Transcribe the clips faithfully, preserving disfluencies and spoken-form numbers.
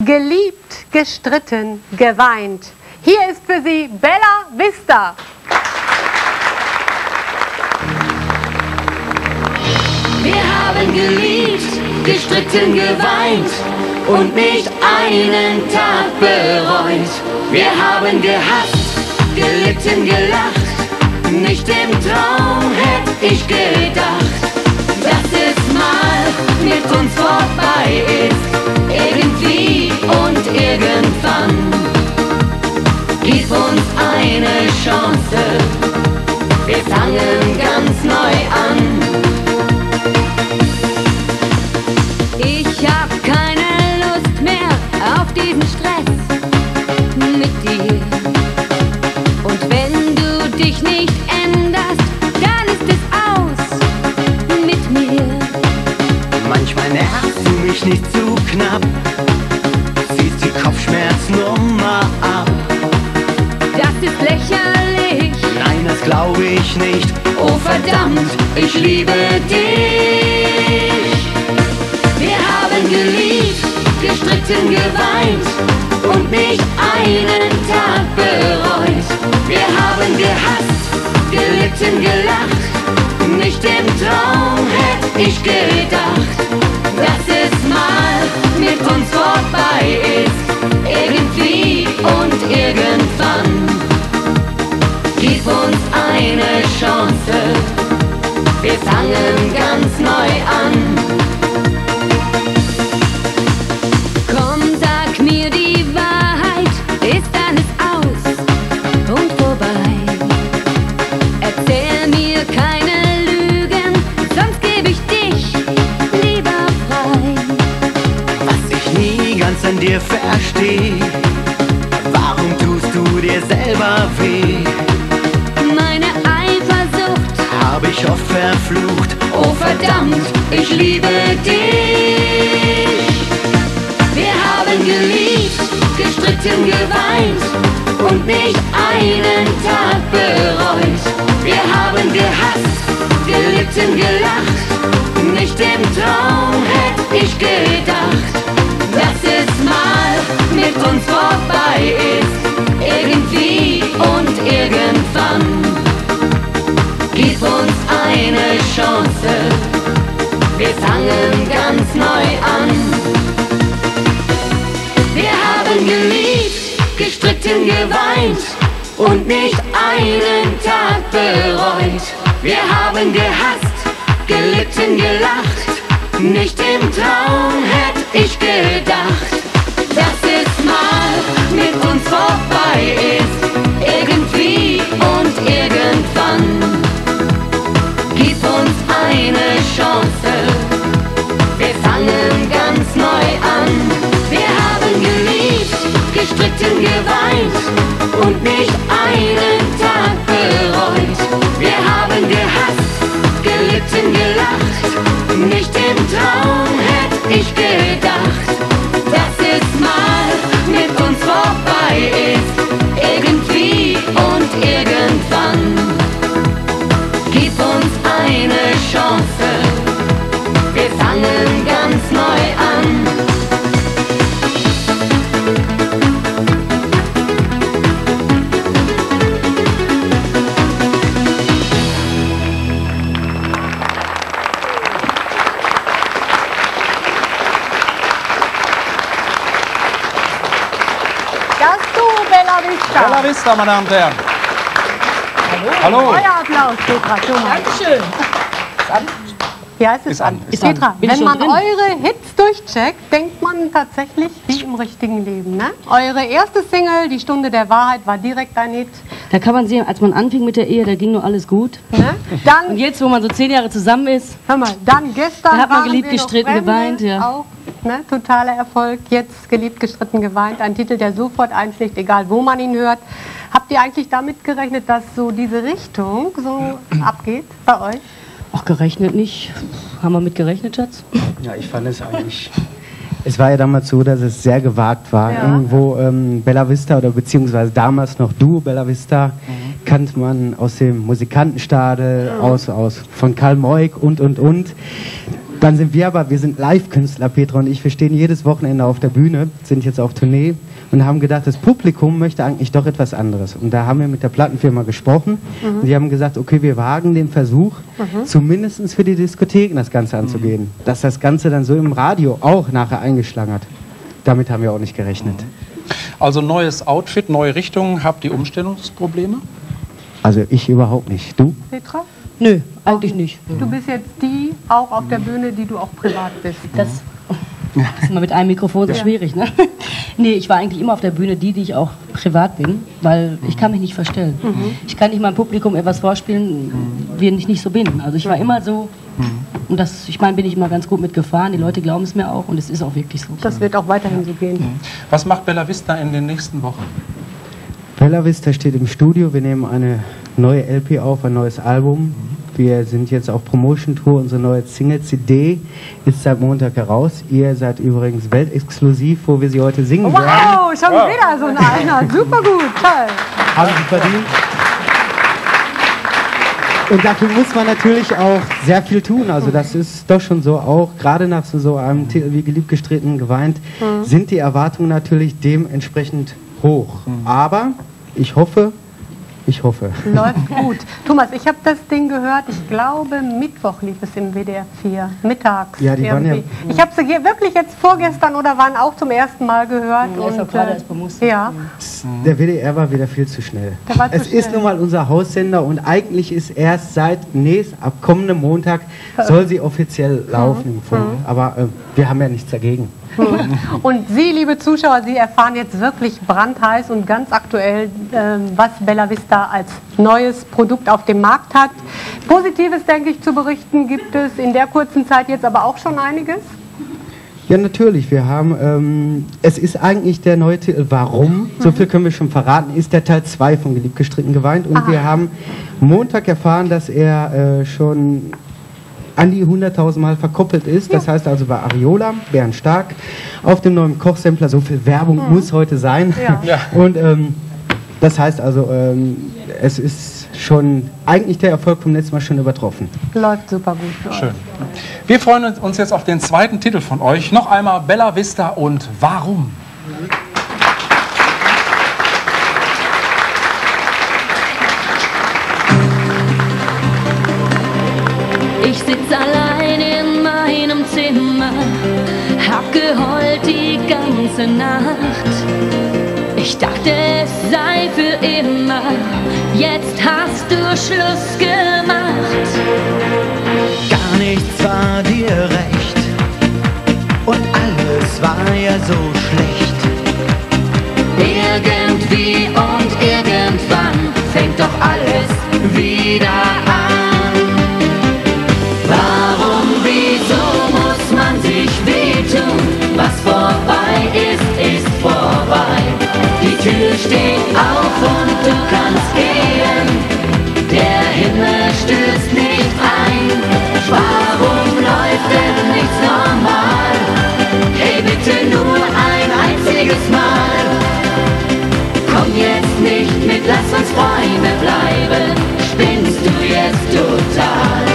Geliebt, gestritten, geweint. Hier ist für Sie Bella Vista. Wir haben geliebt, gestritten, geweint und nicht einen Tag bereut. Wir haben gehasst, gelitten, gelacht, nicht im Traum hätte ich gedacht, dass es mal mit uns vorbei ist, irgendwie und irgendwann. Gib uns eine Chance, wir fangen ganz neu an. Ich hab keine Lust mehr auf diesen Stress mit dir. Und wenn du dich nicht änderst, dann ist es aus mit mir. Manchmal nervst du mich nicht zu knapp, ziehst die Kopfschmerznummer ab. Das ist lächerlich. Nein, das glaube ich nicht. Oh verdammt, ich liebe dich. Wir haben geliebt, gestritten, geweint und nicht einen Tag bereut. Wir haben gehasst, gelitten, gelacht, nicht im Traum hätte ich gedacht, dass es mal mit uns vorbei ist, irgendwie und irgendwann. Gib uns eine Chance, wir fangen ganz neu an. Komm, sag mir die Wahrheit, ist alles aus und vorbei. Erzähl mir keine Lügen, sonst geb ich dich lieber frei. Was ich nie ganz an dir verstehe, warum tust du dir selber weh? Meine Eifersucht Hab ich oft verflucht. Oh verdammt, ich liebe dich. Wir haben geliebt, gestritten, geweint und nicht einen Tag bereut. Wir haben gehasst, gelitten, gelacht, nicht im Traum hätte ich gedacht, dass es mal mit uns vorbei ist, irgendwie und irgendwann. Gib uns eine Chance, wir fangen ganz neu an. Wir haben geliebt, gestritten, geweint und nicht einen Tag bereut. Wir haben gehasst, gelitten, gelacht, nicht im Traum hätte ich gedacht, dass es mal mit uns vorbei ist, irgendwie und irgendwann. Gib uns eine Chance, wir fangen ganz neu an. Wir haben geliebt, gestritten, geweint und nicht einen Tag bereut. Wir haben gehasst, gelitten, gelacht, nicht im Traum hätte ich gedacht, dass es mal mit uns vorbei ist, irgendwie und irgendwann. Gib uns eine Chance, wir fangen ganz neu an. Das du, Bella Vista. Bella Vista, meine Damen und Herren. Hallo. Hallo. Euer Applaus, Petra Schumann. Dankeschön. Ja, es ist, Ist an. an. Ist Petra, an. Bin ich wenn schon man drin? eure Hits durchcheckt, denkt man tatsächlich wie im richtigen Leben. Ne? Eure erste Single, Die Stunde der Wahrheit, war direkt ein Hit. Da kann man sehen, als man anfing mit der Ehe, da ging nur alles gut. Ne? Und Dann, jetzt, wo man so zehn Jahre zusammen ist, hör mal, dann gestern Da hat man waren geliebt, wir noch gestritten, Fremde, geweint, ja. Auch, ne? Totaler Erfolg. Jetzt geliebt, gestritten, geweint. Ein Titel, der sofort einschlägt, egal wo man ihn hört. Habt ihr eigentlich damit gerechnet, dass so diese Richtung so abgeht bei euch? ach, gerechnet nicht. Haben wir mit gerechnet, Schatz? Ja, ich fand es eigentlich. Es war ja damals so, dass es sehr gewagt war. Ja. Irgendwo ähm, Bella Vista oder beziehungsweise damals noch Duo Bella Vista mhm. kannte man aus dem Musikantenstadel, mhm. aus, aus von Karl Moik und und und. Dann sind wir aber, wir sind Live-Künstler, Petra und ich, wir stehen jedes Wochenende auf der Bühne, sind jetzt auf Tournee und haben gedacht, das Publikum möchte eigentlich doch etwas anderes. Und da haben wir mit der Plattenfirma gesprochen mhm. und die haben gesagt, okay, wir wagen den Versuch, mhm. zumindest für die Diskotheken das Ganze anzugehen. Mhm. Dass das Ganze dann so im Radio auch nachher eingeschlagen hat. Damit haben wir auch nicht gerechnet. Also neues Outfit, neue Richtung, habt ihr Umstellungsprobleme? Also ich überhaupt nicht. Du? Petra? Nö, eigentlich nicht. Du bist jetzt die auch auf der Bühne, die du auch privat bist. Das, das ist immer mit einem Mikrofon so Ja. schwierig, ne? Nee, ich war eigentlich immer auf der Bühne die, die ich auch privat bin, weil ich kann mich nicht verstellen. Mhm. Ich kann nicht meinem Publikum etwas vorspielen, wie ich nicht so bin. Also ich war immer so, und das, ich meine, bin ich immer ganz gut mitgefahren, die Leute glauben es mir auch und es ist auch wirklich so. Das wird auch weiterhin so gehen. Was macht Bella Vista in den nächsten Wochen? Bella Vista steht im Studio, wir nehmen eine neue L P auf, ein neues Album. Wir sind jetzt auf Promotion-Tour, unsere neue Single-C D ist seit Montag heraus. Ihr seid übrigens weltexklusiv, wo wir sie heute singen werden. Wow, schon Wow. wieder so ein einer. Super gut, toll. Haben sie verdient. Und dafür muss man natürlich auch sehr viel tun. Also das ist doch schon so, auch gerade nach so, so einem Titel wie Geliebt, gestritten, geweint, mhm. sind die Erwartungen natürlich dementsprechend hoch. Mhm. Aber ich hoffe, ich hoffe. Läuft gut. Thomas, ich habe das Ding gehört, ich glaube Mittwoch lief es im W D R vier, mittags. Ja, die waren ja- irgendwie. Ich habe sie hier wirklich jetzt vorgestern oder wann auch zum ersten Mal gehört. Ja, ist auch gerade erst bewusst. ja, Der W D R war wieder viel zu schnell. Der war zu es ist schnell. nun mal unser Haussender und eigentlich ist erst seit nächst, ab kommendem Montag soll sie offiziell laufen. Im Funk. Aber äh, wir haben ja nichts dagegen. und Sie, liebe Zuschauer, Sie erfahren jetzt wirklich brandheiß und ganz aktuell, ähm, was Bella Vista als neues Produkt auf dem Markt hat. Positives, denke ich, zu berichten gibt es in der kurzen Zeit jetzt aber auch schon einiges. Ja, natürlich. Wir haben, ähm, es ist eigentlich der neue Titel Warum, so viel können wir schon verraten, ist der Teil zwei von Geliebt, gestritten, geweint. Und Aha. wir haben Montag erfahren, dass er äh, schon an die hunderttausend Mal verkoppelt ist. Das heißt also bei Ariola, Bernd Stark, auf dem neuen Kochsampler. So viel Werbung Mhm. muss heute sein. Ja. Ja. Und ähm, das heißt also, ähm, es ist schon eigentlich der Erfolg vom letzten Mal schon übertroffen. Läuft super gut für euch. Schön. Wir freuen uns jetzt auf den zweiten Titel von euch. Noch einmal Bella Vista und Warum? Ich sitz allein in meinem Zimmer, hab geheult die ganze Nacht. Ich dachte, es sei für immer, jetzt hast du Schluss gemacht. Gar nichts war dir recht und alles war ja so schlecht. Irgendwie und irgendwann fängt doch alles wieder an. Warum, wieso muss man sich wehtun? Was vorbei ist, ist vorbei. Die Tür steht auf und du kannst gehen. Der Himmel stürzt nicht ein. Warum läuft denn nichts normal? Hey, bitte nur ein einziges Mal. Komm jetzt nicht mit, lass uns Freunde bleiben. Spinnst du jetzt total?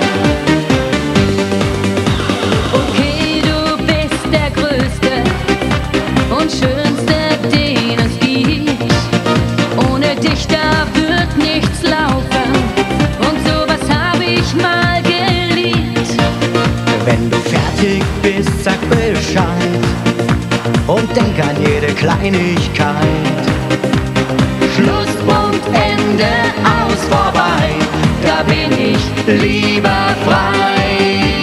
Okay, du bist der Größte und Schönste, den es gibt. Ohne dich, da wird nichts laufen. Und sowas habe ich mal geliebt. Wenn du fertig bist, sag Bescheid und denk an jede Kleinigkeit. Schlusspunkt, Ende, aus, vorbei. Da bin ich lieber frei.